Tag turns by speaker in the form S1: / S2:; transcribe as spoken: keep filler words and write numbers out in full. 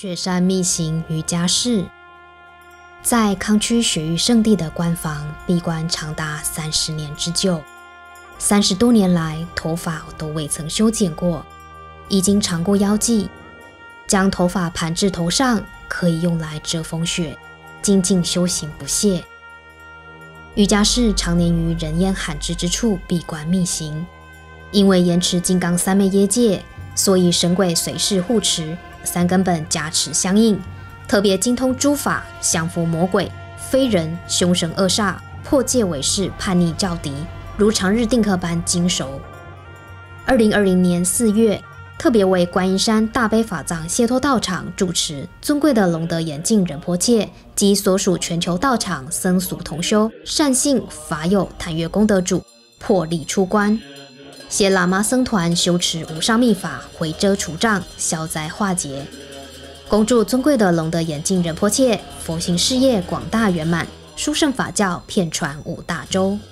S1: 雪山密行瑜伽室，在康区雪域圣地的官房闭关长达三十年之久，三十多年来头发都未曾修剪过，已经尝过妖剂，将头发盘至头上可以用来遮风雪，精进修行不懈。瑜伽士常年于人烟罕至之处闭关密行，因为严持金刚三昧耶戒，所以神鬼随侍护持，三根本加持相应，特别精通诸法，降服魔鬼、非人、凶神恶煞，破戒违誓，叛逆教敌，如常日定课般精熟。二零二零年四月，特别为观音山大悲法藏解脱道场主持尊贵的龙德眼镜仁波切及所属全球道场僧俗同修善信法友坦越功德主破例出关，携喇嘛僧团修持无上密法，回遮除障，消灾化解。恭祝尊贵的龙德眼镜仁波切佛行事业广大圆满，殊胜法教遍传五大洲。